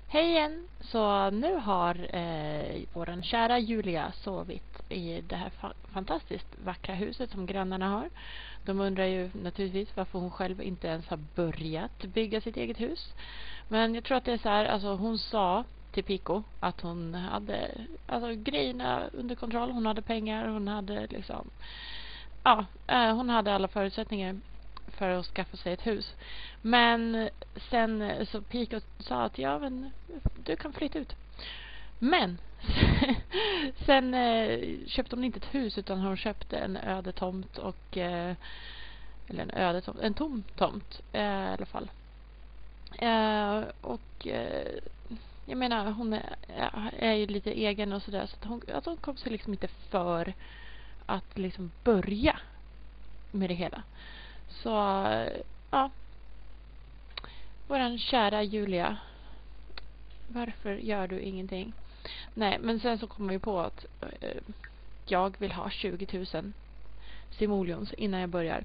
Hej igen! Så nu har våran kära Julia sovit i det här fantastiskt vackra huset som grannarna har. De undrar ju naturligtvis varför hon själv inte ens har börjat bygga sitt eget hus. Men jag tror att det är så här, alltså hon sa till Pico att hon hade grejerna under kontroll. Hon hade pengar, hon hade liksom hon hade alla förutsättningar för att skaffa sig ett hus. Men sen så Pico sa att men du kan flytta ut. Men sen köpte hon inte ett hus utan hon köpte en öde tomt och en tom tomt i alla fall. Jag menar hon är ju lite egen och sådär, så att hon kom sig liksom inte för att liksom börja med det hela. Så ja, våran kära Julia, varför gör du ingenting? Nej, men sen så kommer vi på att jag vill ha 20 000 simoleons innan jag börjar.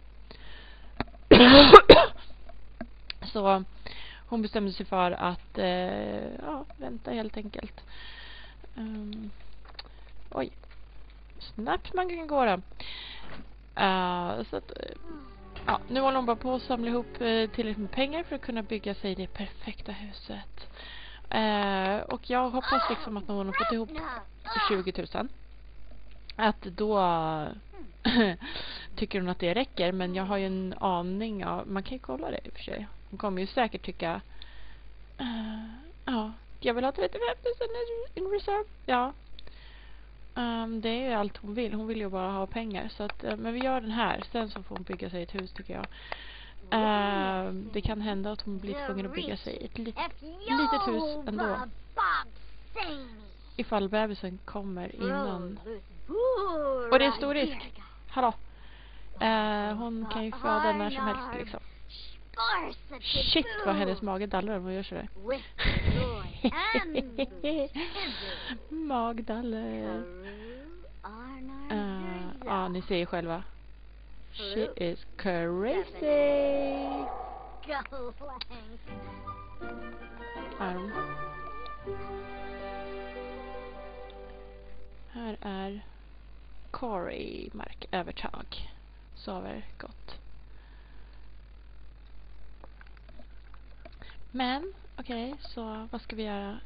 Så hon bestämde sig för att vänta helt enkelt. Oj, snabbt man kan gå då. Så att nu håller hon bara på att samla ihop tillräckligt med pengar för att kunna bygga sig det perfekta huset. Och jag hoppas liksom att när hon har fått ihop 20 000 att då tycker hon att det räcker. Men jag har ju en aning av, man kan ju kolla det i och för sig. Hon kommer ju säkert tycka jag vill ha 35 000 in reserve. Ja. Det är ju allt hon vill. Hon vill ju bara ha pengar. Så att, men vi gör den här. Sen så får hon bygga sig ett hus, tycker jag. Det kan hända att hon blir tvungen att bygga sig ett litet hus ändå. Ifall bebisen kommer innan. Och det är stor risk. Hallå. Hon kan ju föda när som helst liksom. Shit, vad hennes mage dallar om hon gör så där. Magdaller. Ni ser ju själva. She is crazy. Här är Corey markövertag. Sover gott. Men, okej, så vad ska vi göra?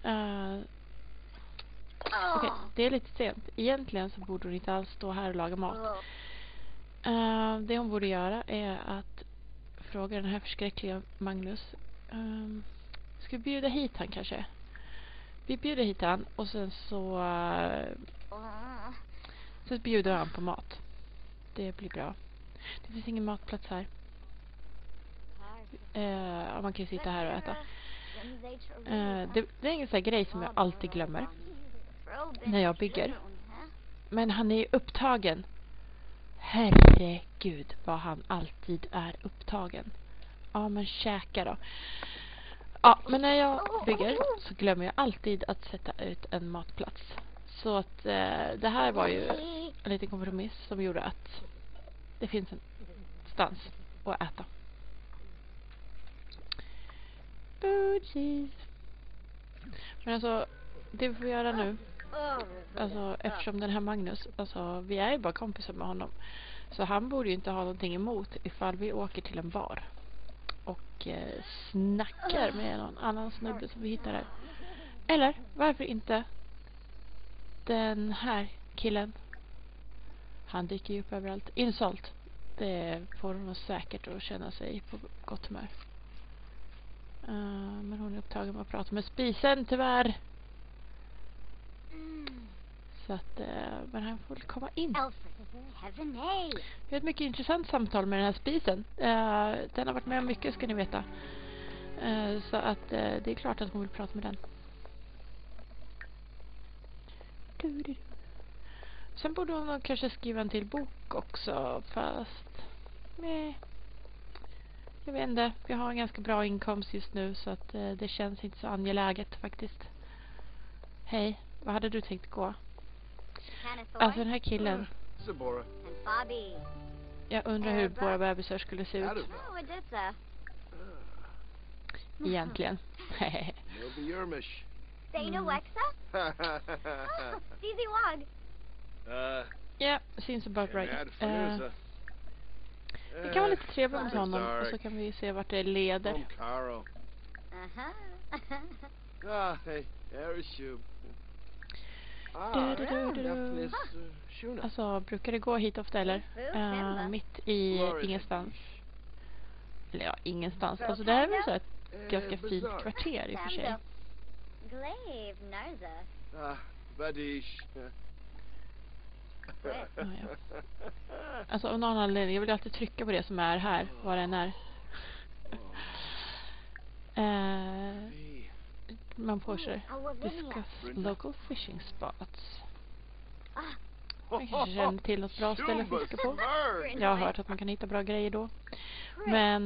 Okej, det är lite sent. Egentligen så borde hon inte alls stå här och laga mat. Det hon borde göra är att fråga den här förskräckliga Magnus. Ska vi bjuda hit han kanske? Vi bjuder hit han och sen så bjuder han på mat. Det blir bra. Det finns ingen matplats här. Man kan ju sitta här och äta. Det är en sån här grej som jag alltid glömmer när jag bygger. Men han är ju upptagen. Herregud vad han alltid är upptagen. Ja, men käka då. Ja, men när jag bygger så glömmer jag alltid att sätta ut en matplats. Så att det här var ju en liten kompromiss som gjorde att det finns en stans att äta. Men alltså, det vi får göra nu, alltså eftersom den här Magnus, alltså vi är ju bara kompisar med honom, så han borde ju inte ha någonting emot ifall vi åker till en bar och snackar med någon annan snubbe som vi hittar där. Eller varför inte den här killen? Han dyker ju upp överallt. Insult. Det får hon säkert att känna sig på gott humör. Men hon är upptagen med att prata med spisen tyvärr. Så att men han får komma in. Vi har ett mycket intressant samtal med den här spisen. Den har varit med om mycket, ska ni veta. Så att det är klart att hon vill prata med den. Sen borde hon kanske skriva en till bok också. Fast jag vet inte. Vi har en ganska bra inkomst just nu, så att det känns inte så angeläget faktiskt. Hej, vad hade du tänkt gå? Alltså den här killen. Jag undrar hur våra bebisar skulle se ut. Egentligen. Dana Wexa? Oh, Dizzy Wog. Yeah, seems about right. Mad Fanusa. Det kan vara lite trevligt med honom och så kan vi se vart det leder. Home Caro. Hey, Erishub. Daphnis Shuna. Alltså, brukar det gå hit ofta eller? Mitt i ingenstans. Eller ja, ingenstans. Alltså det här är väl så ett ganska fint kvarter i och för sig. Glaive Narza. Badish. Ja. Alltså av någon anledning, jag vill alltid trycka på det som är här, vad den är. Man påstår discuss local fishing spots. Man kanske känner till något bra ställe att fiska på. Jag har hört att man kan hitta bra grejer då. Men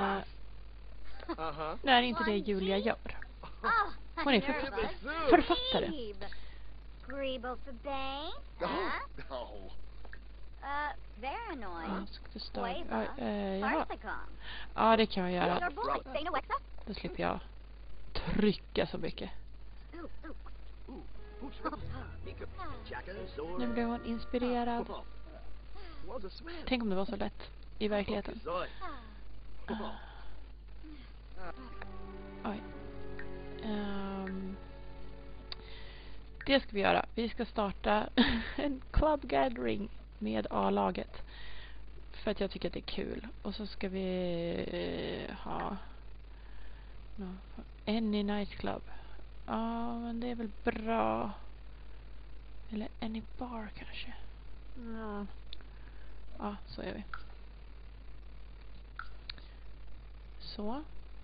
det är inte det Julia gör. Hon är författare. Grebo för Bang. Veranoid. Ja, det kan jag göra. Då slipper jag trycka så mycket. Nu blev hon inspirerad. Tänk om det var så lätt i verkligheten. Oj. Det ska vi göra. Vi ska starta en club gathering med A-laget. För att jag tycker att det är kul. Och så ska vi ha Any nightclub. Ja, men det är väl bra. Eller Any bar kanske. Ja, så gör vi. Så.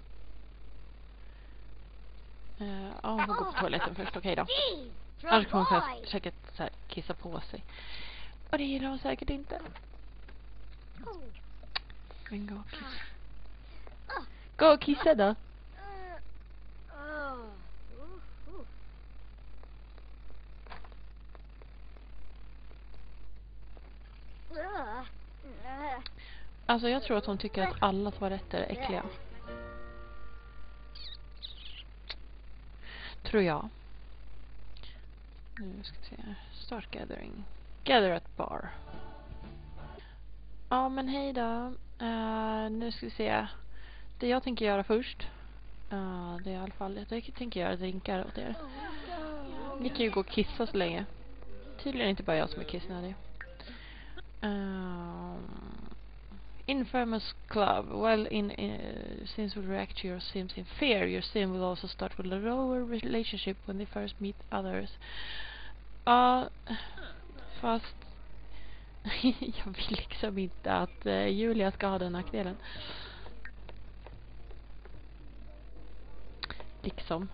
Ja, hon får gå på toaletten först. Okej då. Annars kommer hon säkert så här kissa på sig. Och det gillar hon säkert inte. Men gå och kissa. Gå och kissa då. Alltså jag tror att hon tycker att alla toaletter är äckliga. Tror jag. Nu ska vi se. Start gathering. Gather at bar. Ja, men hej då. Nu ska vi se. Det jag tänker göra först. Det är i alla fall. Jag tänker göra drinkar åt er. Ni kan ju gå och kissa så länge. Tydligen inte bara jag som är kissnödig. Infamous club. Well, since we react to your sims in fear, your sim will also start with a lower relationship when they first meet others. Fast jag vill liksom inte att Julia ska ha den nackdelen. Liksom.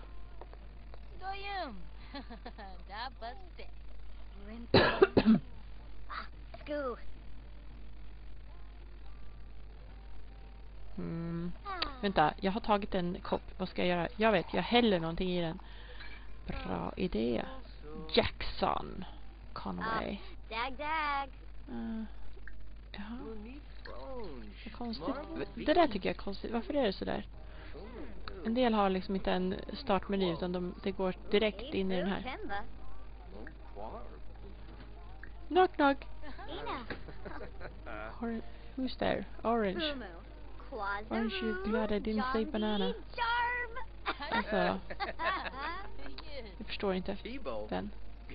Vänta, jag har tagit en kopp. Vad ska jag göra? Jag vet, jag häller någonting i den. Bra idé. Jackson Conway. Dag. Ja. Konstigt. Det där tycker jag är konstigt. Varför är det så där? En del har liksom inte en startmeny utan det går direkt in i den här. Knock knock. Who's there? Orange. Aren't you glad I didn't say banana? Alltså, jag förstår inte den.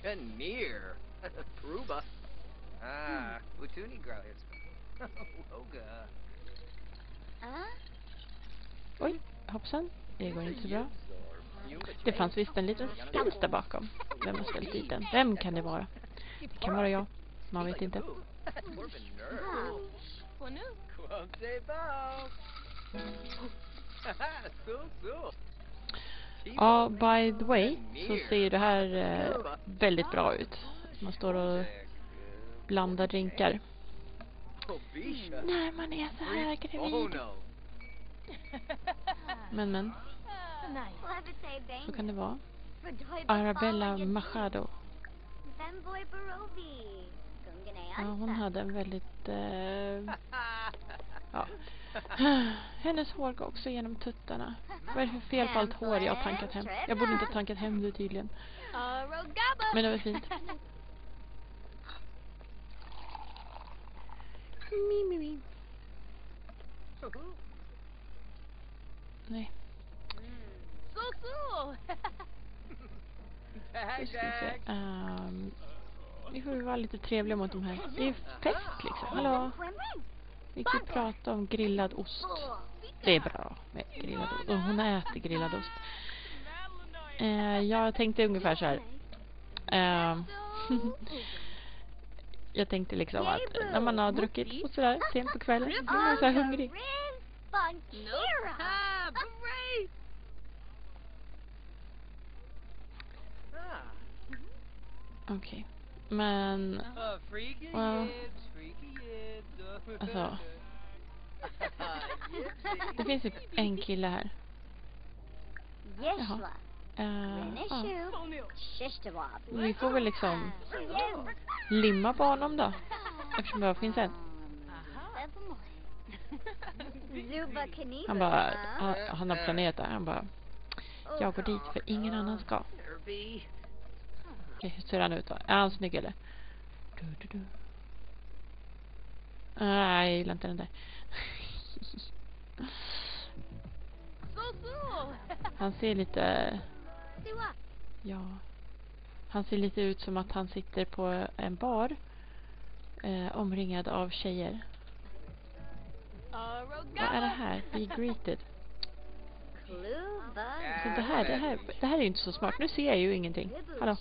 Oj, hoppsan. Det går inte så bra. Det fanns visst en liten spins där bakom. Vem har ställt dit den? Vem kan det vara? Det kan vara jag. Man vet inte. Ja, by the way så ser det här väldigt bra ut. Man står och blandar drinkar. När man är så här gravid. Men. Så kan det vara. Arabella Machado. Ja, hon hade en väldigt Ja. Hennes hår går också genom tuttarna. Vad är det för fel på allt hår jag har tankat hem? Jag borde inte ha tankat hem det tydligen. Men det var fint. Mi. Nej. Nu ska vi se. Vi får vara lite trevliga mot de här. Det är fest liksom. Hallå? Vi kan prata om grillad ost. Det är bra med grillad ost. Och hon äter grillad ost. Jag tänkte ungefär så här. Jag tänkte liksom att när man har druckit och sådär sent på kvällen så blir man så här hungrig. Okej. Men alltså det finns typ en kille här. Jaha. Vi får väl liksom limma på honom då. Eftersom det bara finns en. Han bara, han har planerat det. Han bara, jag går dit för ingen annan ska. Okej, hur ser han ut då? Är han snygg eller? Nej, jag gillar inte den där. Han ser lite... Ja. Han ser lite ut som att han sitter på en bar. Omringad av tjejer. Vad är det här? Be greeted. Så det här är ju inte så smart. Nu ser jag ju ingenting. Hallå.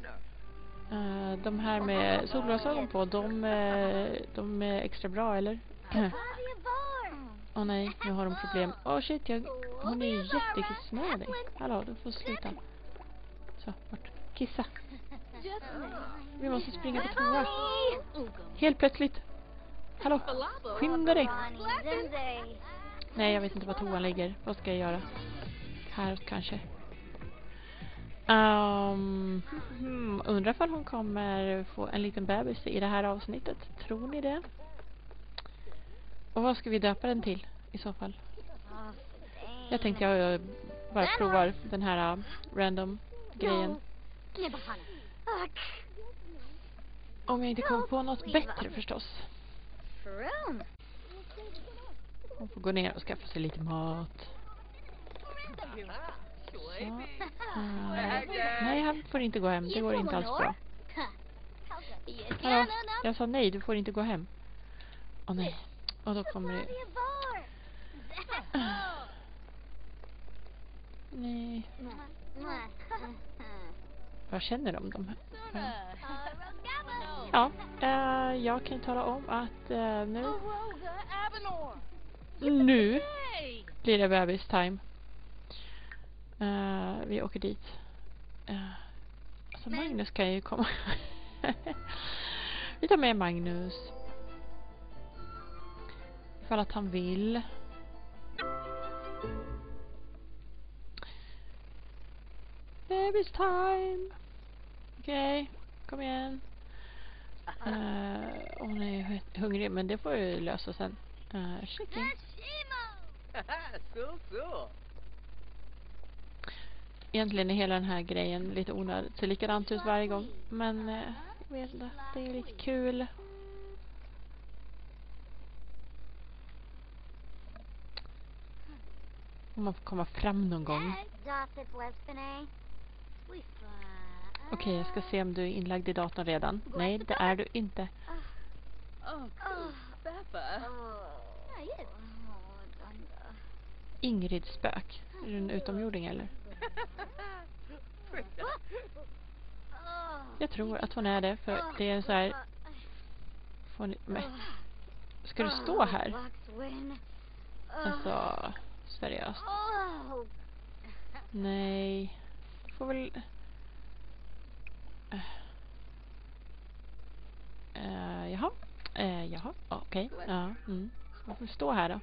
De här med solglasögon på, de är extra bra, eller? Åh nej, nu har de problem. Åh shit, hon är ju jättekissnödig. Hallå, du får sluta. Så, bort. Kissa. Vi måste springa på toa. Helt plötsligt. Hallå, skynda dig. Nej, jag vet inte var toan ligger. Vad ska jag göra? Här kanske. Undrar om hon kommer få en liten bebis i det här avsnittet. Tror ni det? Och vad ska vi döpa den till i så fall? Jag tänkte jag bara provar den här random grejen. Om jag inte kommer på något bättre förstås. Hon får gå ner och skaffa sig lite mat. Så. Nej, han får inte gå hem. Det går inte alls bra. Hallå, jag sa nej, du får inte gå hem. Åh nej. Och då kommer det... Nej. Vad känner de här? Ja, jag kan tala om att nu blir det bebis time. Vi åker dit. Alltså Magnus kan ju komma. Vi tar med Magnus. Ifall att han vill. Baby's time. Okej, kom igen. Nej, jag är hungrig, men det får jag lösa sen. Chicken. Egentligen är hela den här grejen lite onödigt. Ser likadant ut varje gång. Men jag vet inte, det är lite kul. Om man får komma fram någon gång. Okej, jag ska se om du är inlagd i datorn redan. Nej, det är du inte. Ingrid spök. Är du en utomjording eller? Jag tror att hon är det, för det är så här... Ska du stå här? Alltså, seriöst. Nej. Du får väl... Jaha. Jaha, okej. Ja, jag får stå här då.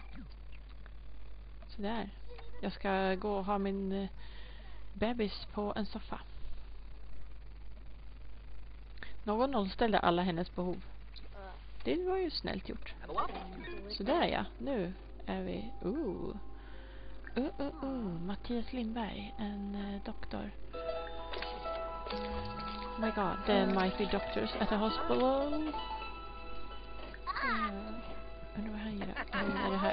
Så där. Jag ska gå och ha min bebis på en soffa. Någon nollställde alla hennes behov. det var ju snällt gjort. Så där ja, nu är vi... Mattias Lindberg, en doktor. Oh my god, there might be doctors at the hospital. Undrar vad han gör. Är det här?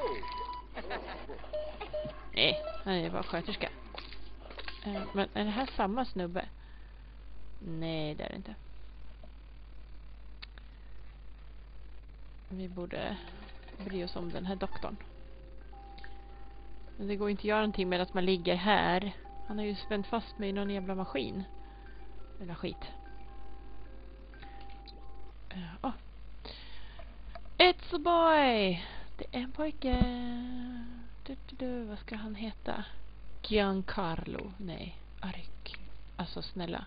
Nej, han är bara sköterska. Men är det här samma snubbe? Nej, det är det inte. Vi borde bry oss om den här doktorn. Men det går inte att göra någonting med att man ligger här. Han har ju spänt fast mig i någon jävla maskin. Eller skit. It's a boy! Det är en pojke. Vad ska han heta? Giancarlo. Nej, Arik. Alltså snälla.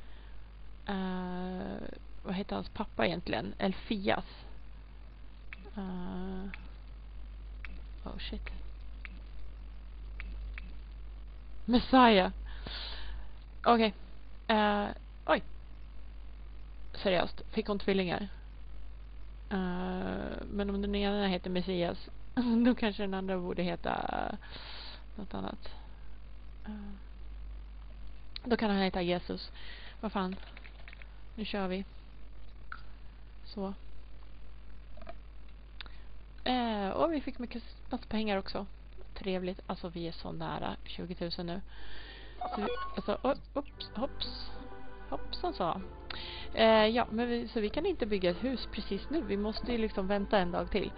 Vad heter hans pappa egentligen? Elfias. Oh shit. Messiah. Okej. Oj. Seriöst. Fick hon tvillingar? Men om den ena heter Messias, då kanske den andra borde heta något annat. Då kan han heta Jesus. Vad fan. Nu kör vi. Så. Och vi fick mycket pengar också. Trevligt. Alltså vi är så nära 20 000 nu. Så vi, alltså, hoppsan sa. Ja, men så vi kan inte bygga ett hus precis nu. Vi måste ju liksom vänta en dag till.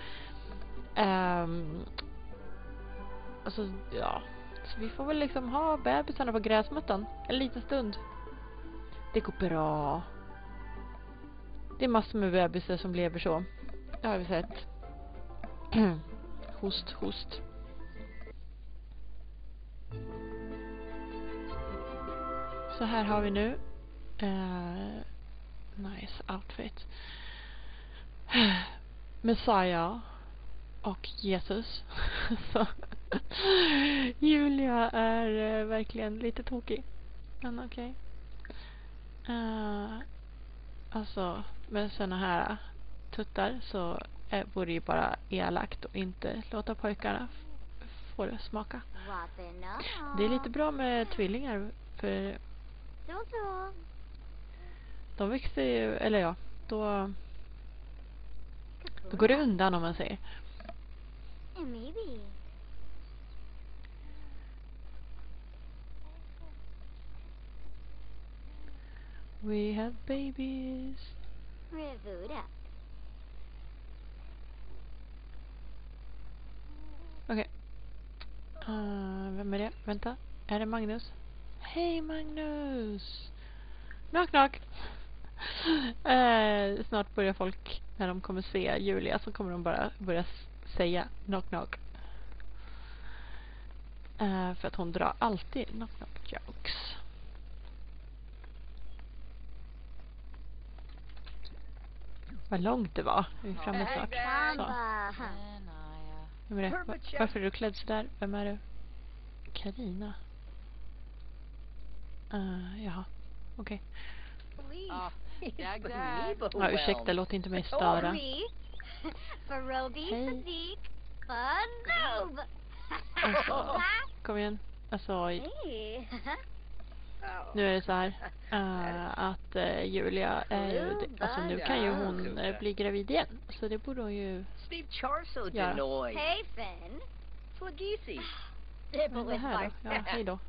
Alltså, ja. Så vi får väl liksom ha bebisarna på gräsmattan en liten stund. Det går bra. Det är massor med bebisar som lever så. Det har vi sett. Host. Så här har vi nu. Nice outfit. Messiah och Jesus. Så Julia är verkligen lite tokig. Men okej. Alltså med såna här tuttar så borde det ju bara elakt och inte låta pojkarna få det smaka. Det är lite bra med tvillingar för de växer ju, eller ja, då går det undan om man säger. We have babies. Okej. Vem är det? Vänta. Är det Magnus? Hej Magnus! Knock knock! Snart börjar folk, när de kommer se Julia, så kommer de bara börja säga knock knock. För att hon drar alltid knock knock jokes. Vad långt det var. Vi är framme snart. Så. Vem är det? Varför är du klädd sådär? Vem är du? Karina. Jaha. Okej. Ja, ursäkta, låt inte mig störa. Hej. Alltså, kom igen. Alltså, nu är det så här att Julia är ju, alltså nu kan ju hon bli gravid igen. Så det borde hon ju göra. Hey, Finn. Twagisi. Men det här då? Ja, hej då.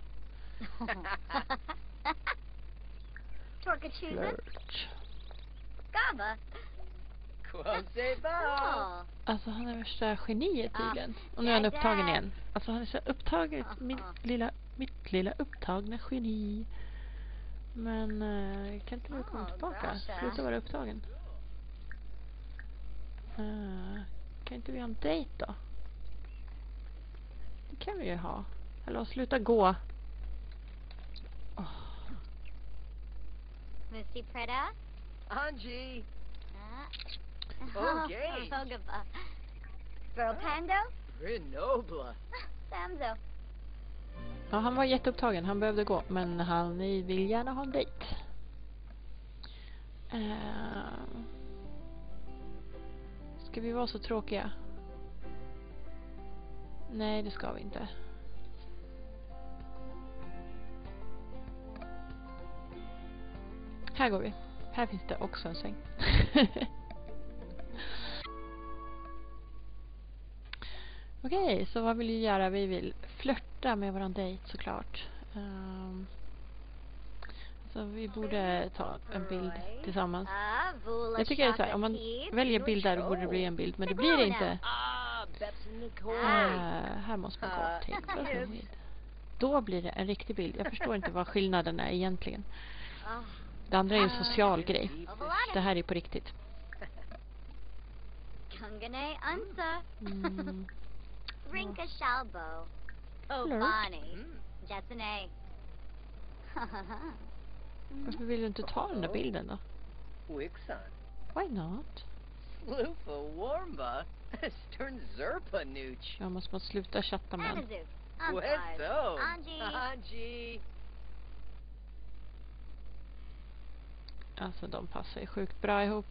Flirt. Gaba. Alltså han är värsta geniet tydligen. Och nu är han upptagen igen. Alltså han är så upptagen. Mitt lilla upptagna geni. Men kan inte vi komma tillbaka? Sluta vara upptagen. Kan inte vi ha en dejt då? Det kan vi ju ha. Eller sluta gå. Missy Preda. Angie. Okay. Girl Pando. Renobla. Samzo. Ja, han var jätteupptagen. Han behövde gå. Men han vill gärna ha en dejt. Ska vi vara så tråkiga? Nej, det ska vi inte. Här går vi. Här finns det också en säng. Okej, så vad vill vi göra? Vi vill flirta med våran dejt såklart. Så vi borde ta en bild tillsammans. Jag tycker det är så här, om man väljer bilder då borde det bli en bild. Men det blir det inte. Här måste man gå till. Då blir det en riktig bild. Jag förstår inte vad skillnaden är egentligen. Det andra är ju en social grej. Det här är på riktigt. Rinka Shalbo. Oh, Bonnie. Jetsone. Varför vill du inte ta den där bilden då? Wixon. Why not? Slufa warmba. Stern zerpa nooch. Jag måste man sluta chatta med en. Wesso. Angie. Angie. Alltså de passar ju sjukt bra ihop.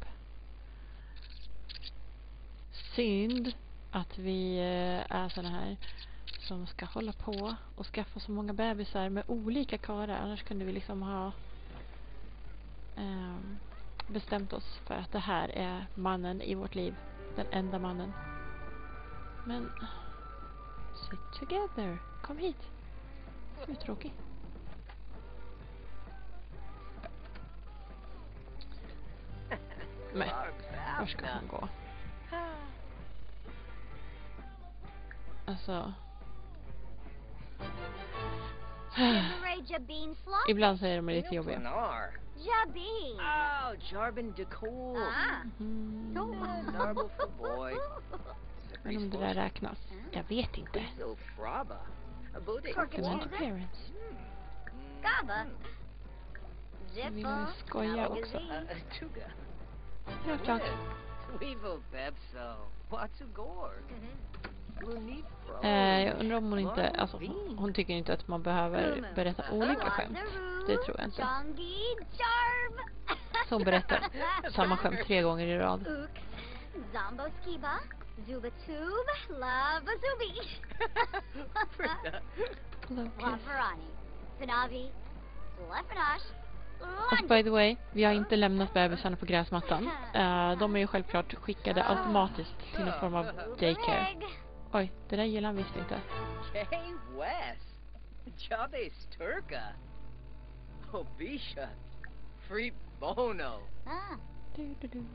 Synd att vi är såna här som ska hålla på och skaffa så många bebisar med olika karlar. Annars kunde vi liksom ha bestämt oss för att det här är mannen i vårt liv. Den enda mannen. Men sit together. Kom hit. Du är tråkig. Men var ska hon gå? Alltså ibland säger de lite jobbiga. Jabin. Oh, Jarbin de cool. Narble for boy. Men om det där räknas. Jag vet inte. So fraba. Document appearance. Gaba. Vi vill ju skoja också. Tuga. Ja, klart. Weevo Bebso. What's a gore? Jag undrar om hon inte, alltså hon tycker inte att man behöver berätta olika skämt. Det tror jag inte. Så hon berättar samma skämt 3 gånger i rad. Zombo Skiba, Zubatube, Lava Zubi. Wafarani, Finavi, Lefanash. Och by the way, vi har inte lämnat bebisarna på gräsmattan. De är ju självklart skickade automatiskt till någon form av daycare. Oj, det där gillar han visst inte. Kay West. Jabbe Sturka. Obisha. Free Bono. Du, du, du.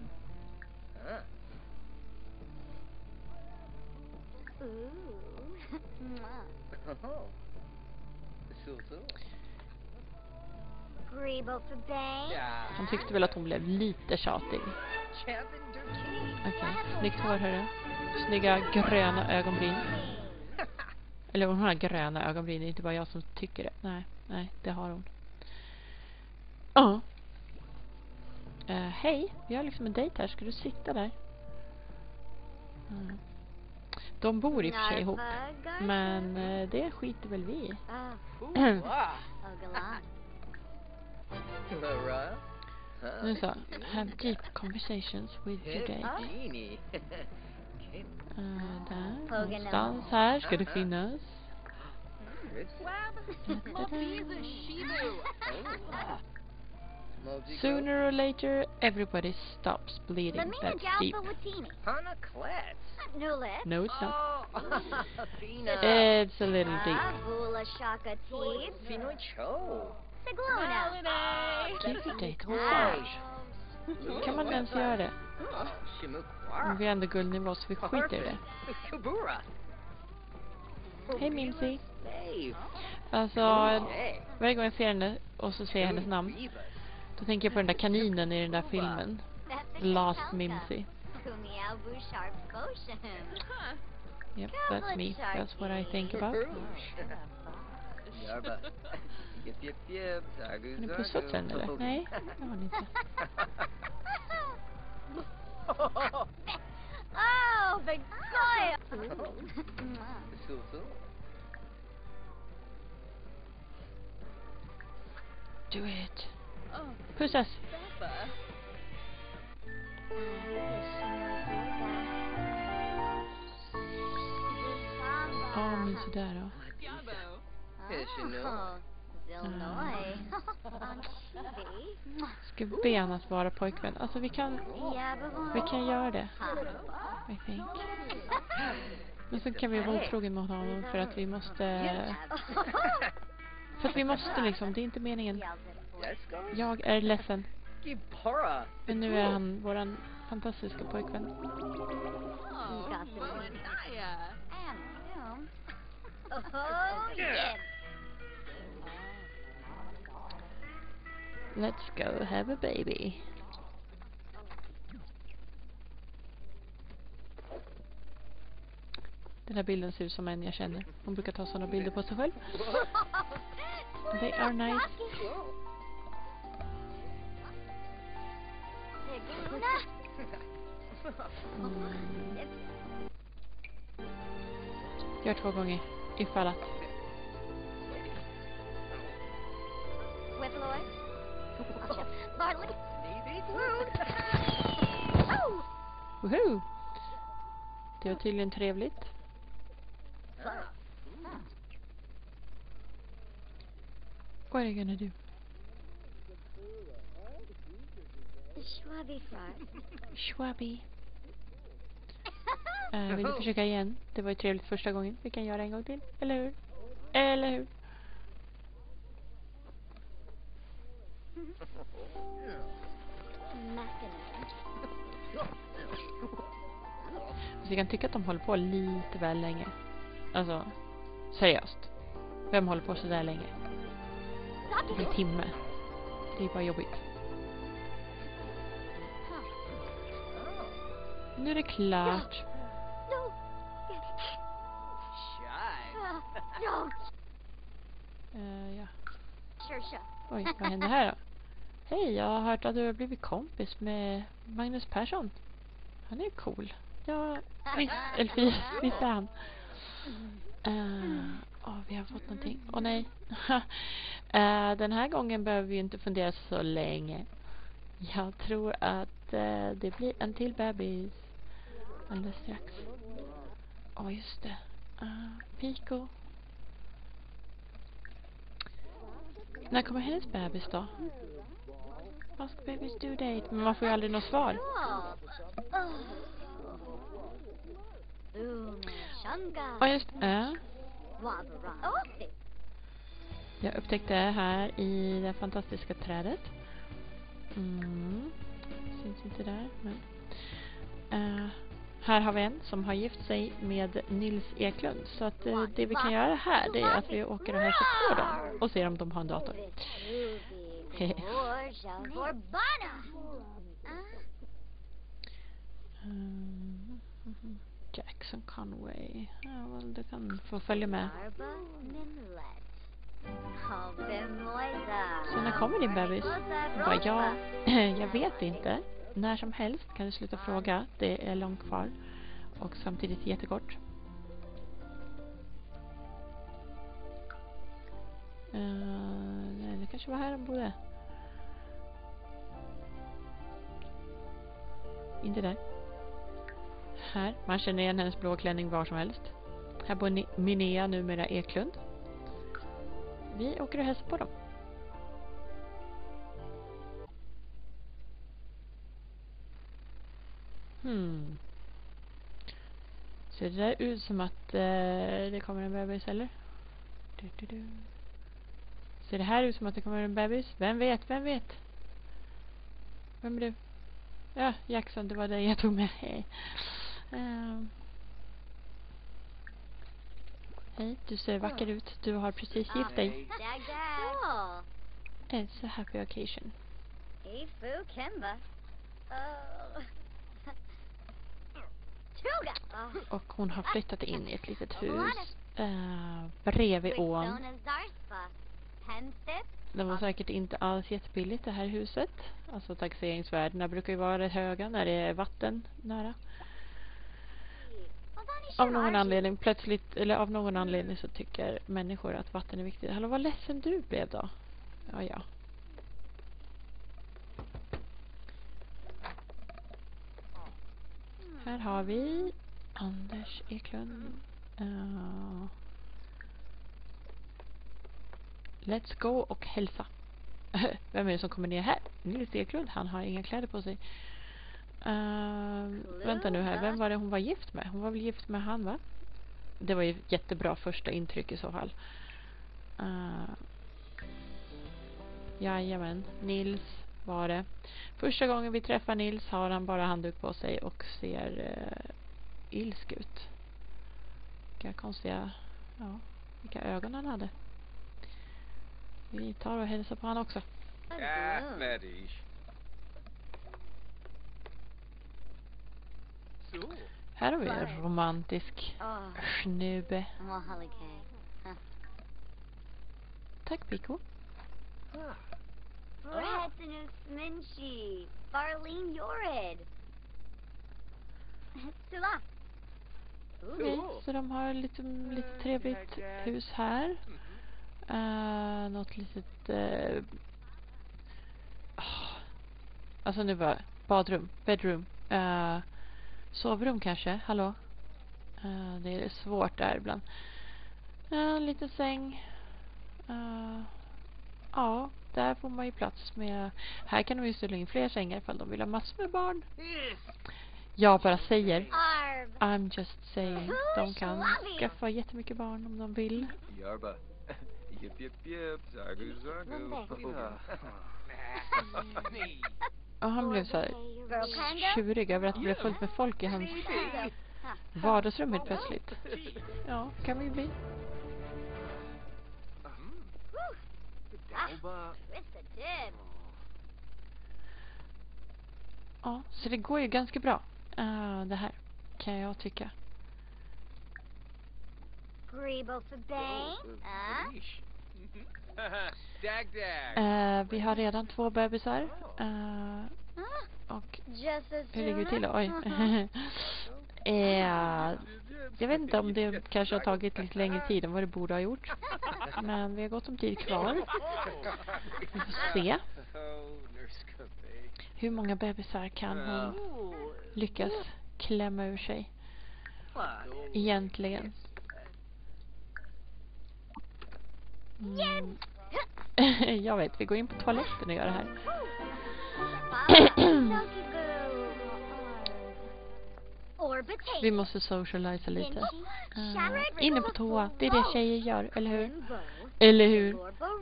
Oh. So. Grebo for Bay. Han tyckte väl att hon blev lite tjatig. Okej, snyggt hår hörru. Snygga gröna ögonbryn. Eller hon har gröna ögonbryn, det är inte bara jag som tycker det. Nej, det har hon. Ja. Hej, vi har liksom en dejt här. Ska du sitta där? De bor i och för sig ihop. Men det skiter väl vi i. Nu så, have deep conversations with your date. Där, någonstans här ska det finnas. Sooner or later, everybody stops bleeding. That's deep. No, it's not. It's a little deep. Keep the date massage. Kan man ens göra det? Men vi är ändå guldnivå så vi skiter i det. Hej Mimsy. Alltså, varje gång jag ser henne och så ser jag hennes namn, då tänker jag på den där kaninen i den där filmen. Last Mimsy. Yep, that's me. That's what I think about. Har ni pussat sen eller? Nej, det har ni inte. Oh, big boy! Do it. Pussas. där då. Zilnoy. Ska be han att vara pojkvän. Alltså vi kan göra det. I think. Men så kan vi vara otrogen mot honom för att vi måste... För att vi måste liksom, det är inte meningen. Jag är ledsen. Men nu är han våran fantastiska pojkvän. Let's go have a baby. Den här bilden ser ut som en jag känner. Hon brukar ta sådana bilder på sig själv. They are nice. Gör 2 gånger. Ifall att. Woohoo! Det var tydligen trevligt. What are you gonna do? Schwabby. Vill du försöka igen? Det var ju trevligt första gången. Vi kan göra en gång till. Eller hur? Eller hur? Så jag kan tycka att de håller på lite väl länge. Alltså, seriöst. Vem håller på så där länge? Det är en timme. Det är bara jobbigt. Nu är det klart. Ja. Oj, vad händer här då? Hej, jag har hört att du har blivit kompis med Magnus Persson. Han är cool. Ja, visst, Elfie, visst är han. Vi har fått någonting. Åh nej. Den här gången behöver vi inte fundera så länge. Jag tror att det blir en till bebis alldeles strax. Just det. Pico. När kommer hennes bebis då? Ask babies due date. Men man får ju aldrig något svar. Just det. Jag upptäckte här i det fantastiska trädet. Syns inte där. Men. Här har vi en som har gift sig med Nils Eklund. Så att det vi kan göra här, det är att vi åker och hälsar på dem. Och ser om de har en dator. Jackson Conway. Ja, väl, du kan få följa med. Så när kommer din bebis? Jag vet inte. När som helst kan du sluta fråga. Det är långt kvar. Och samtidigt jättekort. Det kanske var här de bodde. Inte där. Här. Man känner igen hennes blå klänning var som helst. Här bor Minea, numera Eklund. Vi åker och hälsar på dem. Ser det där ut som att det kommer en bebis, eller? Ser det här ut som att det kommer en bebis? Vem vet? Vem vet? Vem är du? Ja, Jackson, det var det jag tog med. Hej. Hej, du ser vacker ut. Du har precis gift dig. It's a happy occasion. Och hon har flyttat in i ett litet hus bredvid ån. Det var säkert inte alls jättebilligt det här huset. Alltså taxeringsvärdena brukar ju vara rätt höga när det är vatten nära. Av någon anledning plötsligt, eller av någon anledning så tycker människor att vatten är viktigt. Hallå, vad ledsen du blev då. Ja. Här har vi Anders Eklund. Let's go och hälsa. Vem är det som kommer ner här? Nils Eklund, han har inga kläder på sig. Vänta nu här, vem var det hon var gift med? Hon var väl gift med han, va? Det var ju jättebra första intryck i så fall. Jajamän, Nils var det. Första gången vi träffar Nils har han bara handduk på sig och ser ilsk ut. Vilka konstiga, vilka ögon han hade. Vi tar och hälsar på han också. Här har vi en romantisk snubbe. Tack, Pico. Ratsinus Minchi. Barlene Yored. Sula. Okej, så de har lite trevligt hus här. Något litet... alltså nu bara badrum, bedroom. Sovrum kanske, hallå? Det är svårt där ibland. Lite säng. Ja, där får man ju plats med... Här kan de ju ställa in fler sängar ifall de vill ha massor med barn. Jag bara säger. I'm just saying. De kan skaffa jättemycket barn om de vill. Yarba. Yip yip yip. Zagu zagu. Och han blev så här tjurig över att det blev fullt med folk i hans vardagsrum helt plötsligt. Ja, kan vi bli. Ja, så det går ju ganska bra. Det här kan jag tycka. Vi har redan 2 bebisar. Och hur ligger det till? Oj. Jag vet inte om det kanske har tagit lite längre tid än vad det borde ha gjort. Men vi har gått om tid kvar. Vi får se. Hur många bebisar kan hon lyckas klämma ur sig? Egentligen. Jag vet, vi går in på toaletten och gör det här. Vi måste socialisa lite. Inne på toa, det är det tjejer gör, eller hur? Eller hur?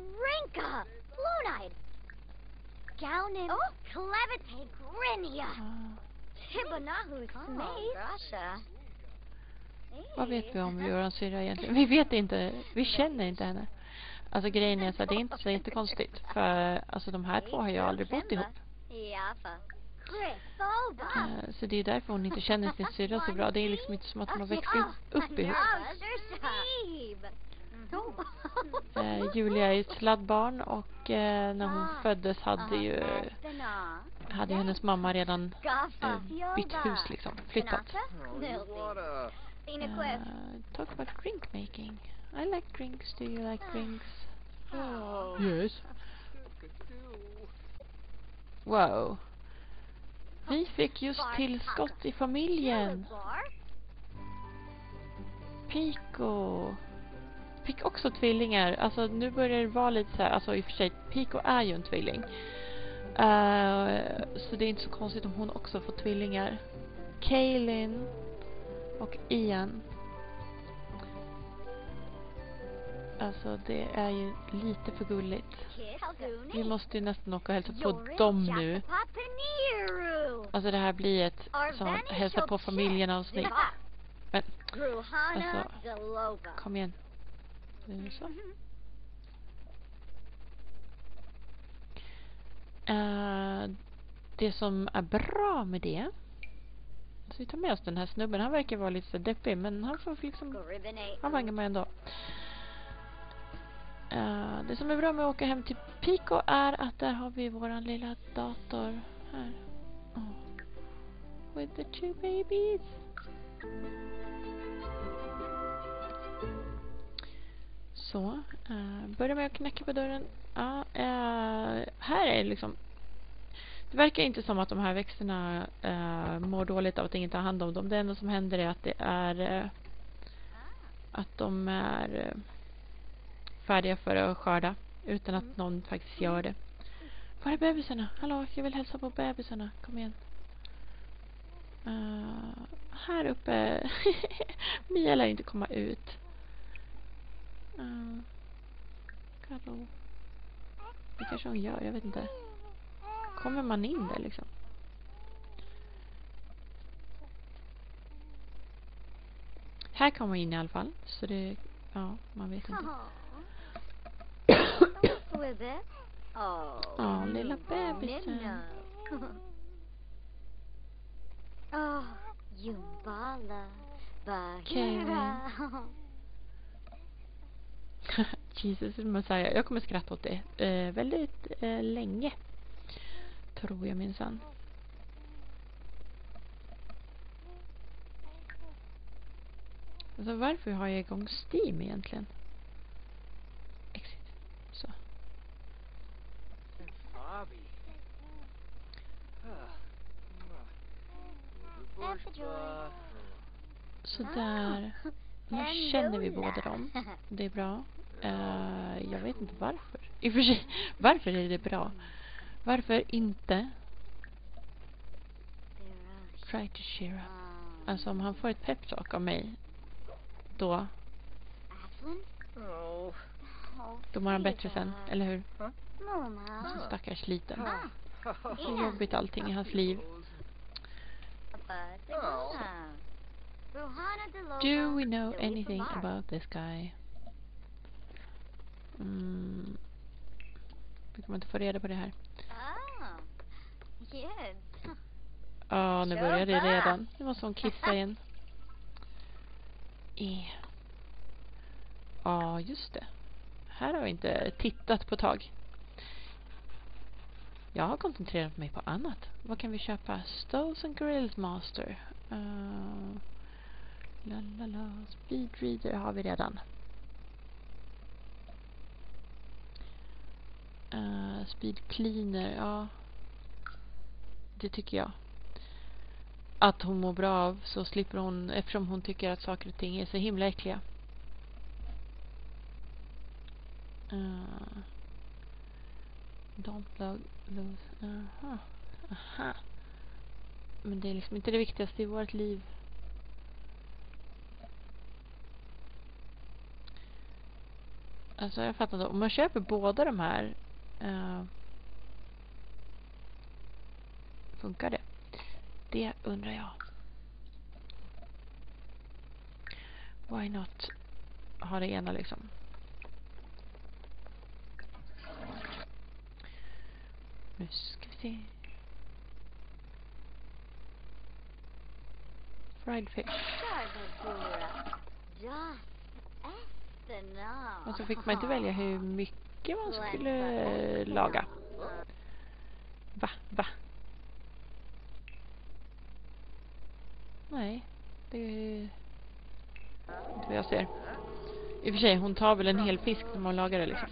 Vad vet vi om vår syrra egentligen? Vi vet inte, vi känner inte henne. Alltså grejen är så det är inte så jättekonstigt. För alltså de här 2 har ju aldrig bott ihop. Så det är därför hon inte känner sin syrra så bra. Det är liksom inte som att de har växt upp ihop. Julia är ett sladdbarn och när hon föddes hade hennes mamma redan bytt hus liksom, flyttat. Talk about drink making. I like drinks. Do you like drinks? Yes. Wow. Vi fick just tillskott i familjen. Pico fick också tvillingar. Alltså nu börjar det vara lite så här. Alltså i och för sig, Pico är ju en tvilling. Så det är inte så konstigt om hon också får tvillingar. Kaylin och Ian. Alltså det är ju lite för gulligt. Vi måste ju nästan åka och hälsa på dem nu. Alltså det här blir ett som hälsa på familjen avsnitt. Men alltså kom igen. Så. Det som är bra med det, så vi tar med oss den här snubben. Han verkar vara lite så deppig, men han får liksom, han vangar mig ändå. Det som är bra med att åka hem till Pico är att där har vi våran lilla dator här. With the 2 babies. Så, börjar med att knacka på dörren. Här är liksom, det verkar inte som att de här växterna mår dåligt av att ingen tar hand om dem. Det enda som händer är att det är att de är färdiga för att skörda. utan att någon faktiskt gör det. Var är bebisarna? Hallå, jag vill hälsa på bebisarna. Kom igen. Här uppe. Mia lär inte komma ut. Karo. Det kanske hon gör, jag vet inte. Kommer man in där liksom? Här kommer man in i alla fall. Så det, ja, man vet inte. Ja, lilla bebisen. Yumbala. Kevin. Jesus, Messiah. Jag kommer skratta åt det väldigt länge. Tror jag minsann. Alltså varför har jag igång Steam egentligen? Exit. Så. Så där. Nu känner vi båda dem. Det är bra. Jag vet inte varför. I och för sig, varför är det bra? Varför inte try to cheer up? Alltså om han får ett peptalk av mig, då mår han bättre sen, eller hur? Så stackars liten. Så jobbigt allting i hans liv. Do we know anything about this guy? Vi kommer inte få reda på det här. Ja, nu börjar det redan. Nu måste hon kissa igen. Ja, just det. Här har vi inte tittat på tag. Jag har koncentrerat mig på annat. Vad kan vi köpa? Stoves and Grills Master. Speed Reader har vi redan. Speed Cleaner, ja. Det tycker jag. Att hon mår bra av, så slipper hon, eftersom hon tycker att saker och ting är så himla äckliga. Don't lose. Aha. Men det är liksom inte det viktigaste i vårt liv. Alltså jag fattar inte. Om man köper båda de här, funkar det? Det undrar jag. Why not ha det ena liksom? Nu ska vi se. Fried fish. Och så fick man inte välja hur mycket man skulle laga. Va? Nej, det är inte vad jag ser. I och för sig, hon tar väl en hel fisk som hon lagar det liksom.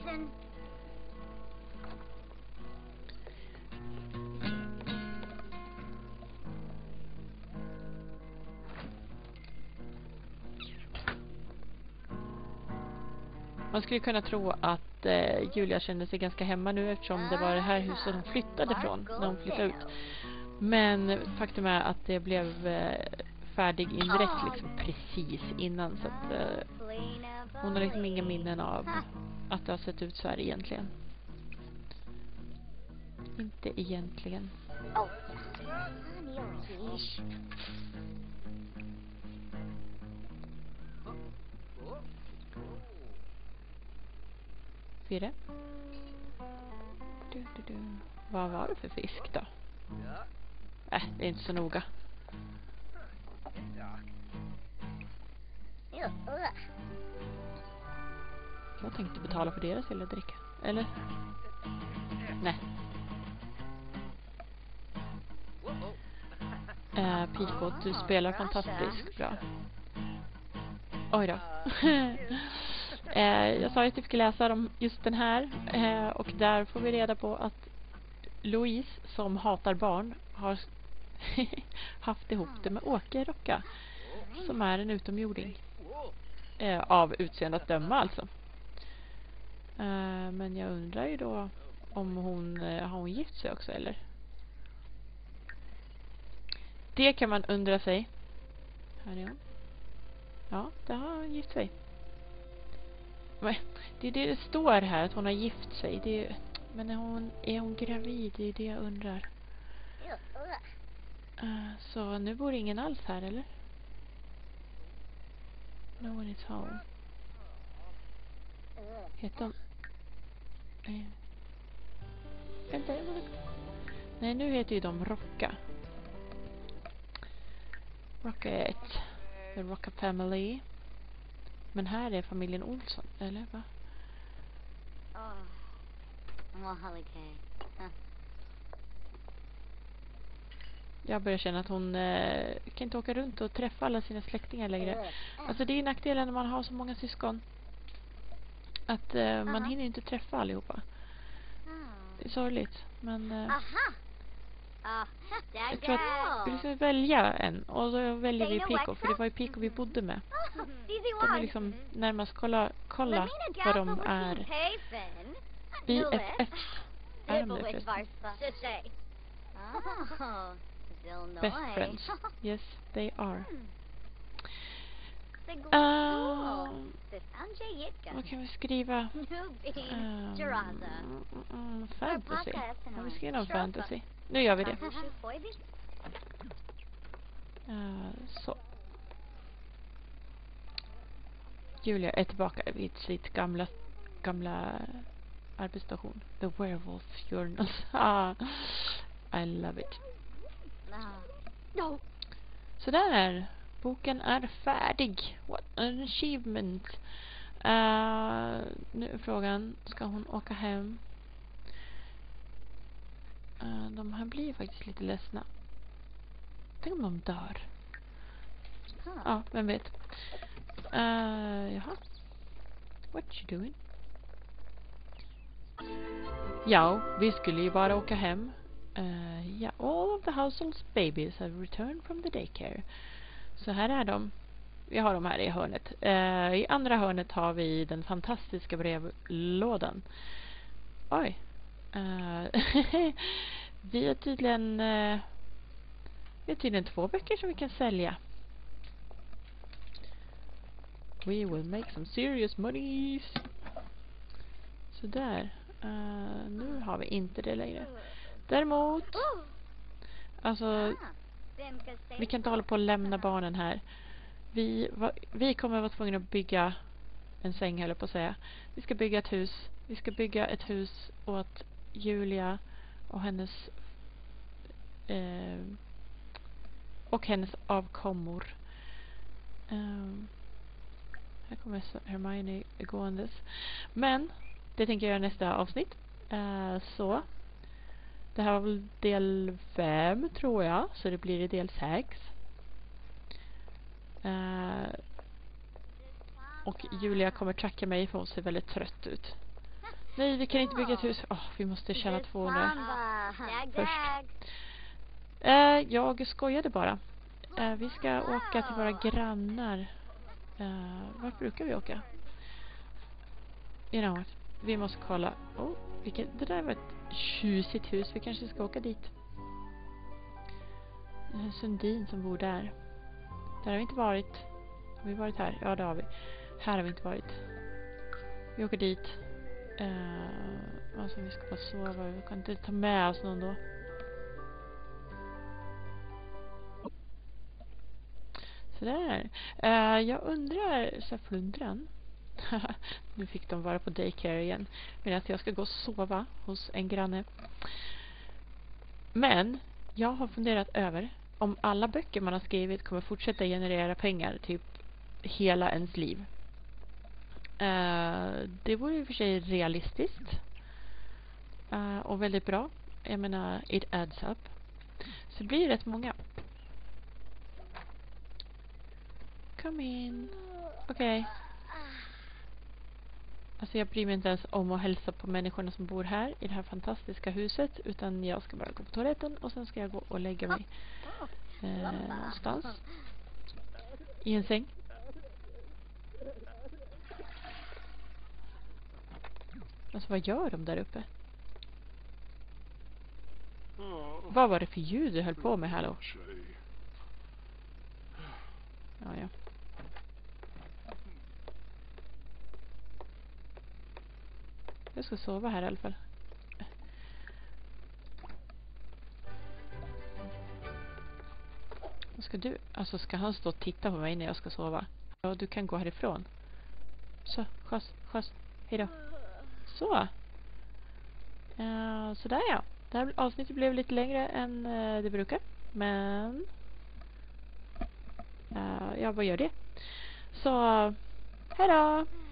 Man skulle kunna tro att Julia kände sig ganska hemma nu, eftersom det var det här huset hon flyttade från när hon flyttade ut. Men faktum är att det blev färdig indirekt liksom precis innan, så att hon har liksom inga minnen av att det har sett ut så här egentligen. Inte egentligen. 4. Vad var det för fisk då? Det är inte så noga. Jag tänkte betala för deras lilla dricka. Eller? Nej. Peacock, du spelar fantastiskt bra. Oj då. Jag sa att vi skulle läsa om just den här. Och där får vi reda på att Louise, som hatar barn, har haft ihop det med Åke Rocka, som är en utomjording. Av utseende att döma alltså. Men jag undrar ju då om har hon gift sig också, eller? Det kan man undra sig. Här är hon. Ja, det har hon gift sig. Men det är det står här, att hon har gift sig. Men är hon gravid? Det är det jag undrar. Så nu bor ingen alls här, eller? No one is home. Heter de... Vänta, nej, nu heter ju de Rocka. Rocka är The Rocka Family. Men här är familjen Olsson, eller va? Jag börjar känna att hon kan inte åka runt och träffa alla sina släktingar längre. Alltså det är nackdelen när man har så många syskon. Att man hinner inte träffa allihopa. Det är sorgligt, men... jag tror att vi ska välja en. Och då väljer vi Pico, för det var ju Pico vi bodde med. De är liksom närmast kolla vad de är. BFF. Är de det förresten? Best friends. Yes, they are. Vad kan vi skriva? Fantasy. Har vi skrivit om fantasy? Nu gör vi det. Så. Julia är tillbaka vid sitt gamla arbetsstation. The Werewolf Journals. I love it. Så där. Boken är färdig. What an achievement. Nu är frågan, ska hon åka hem? De här blir faktiskt lite ledsna. Tänk om de dör. Ja, vem vet. Jaha. What you doing? Ja, vi skulle ju bara åka hem. Yeah, all of the household's babies have returned from the daycare. Så här är de. Vi har dem här i hörnet. I andra hörnet har vi den fantastiska brevlådan. Oj. Vi har tydligen 2 böcker som vi kan sälja. We will make some serious money. Så där. Nu har vi inte det längre. Däremot, alltså, vi kan inte hålla på att lämna barnen här. Vi kommer vara tvungna att bygga en säng, höll jag på att säga. Vi ska bygga ett hus. Vi ska bygga ett hus åt Julia och hennes avkommor. Här kommer Hermione gåendes. Men det tänker jag göra nästa avsnitt. Så det här var väl del 5, tror jag. Så det blir del 6. Och Julia kommer tracka mig för hon ser väldigt trött ut. Nej, vi kan inte bygga ett hus. Vi måste tjäna 200 först. Jag skojade bara. Vi ska åka till våra grannar. Vart brukar vi åka? You know what? Vi måste kolla. Det där var ett tjusigt hus. Vi kanske ska åka dit. Sundin som bor där. Där har vi inte varit. Har vi varit här? Ja, det har vi. Här har vi inte varit. Vi åker dit. Alltså vi ska bara sova. Vi kan inte ta med oss någon då. Sådär. Jag undrar så flundran. Nu fick de vara på daycare igen. Men att jag ska gå och sova hos en granne. Men jag har funderat över om alla böcker man har skrivit kommer fortsätta generera pengar typ hela ens liv. Det vore i och för sig realistiskt. Och väldigt bra. Jag menar, it adds up. Så det blir rätt många. Come in. Okej. Alltså jag bryr mig inte ens om att hälsa på människorna som bor här i det här fantastiska huset. Utan jag ska bara gå på toaletten och sen ska jag gå och lägga mig någonstans. I en säng. Alltså vad gör de där uppe? Vad var det för ljud du höll på med, hallå? Ja, ja. Jag ska sova här i alla fall. Vad ska du? Alltså ska han stå och titta på mig när jag ska sova? Ja, du kan gå härifrån. Så, skjuts. Hejdå. Så. Ja, sådär ja. Det här avsnittet blev lite längre än det brukar. Men... ja, vad gör det? Så, hejdå!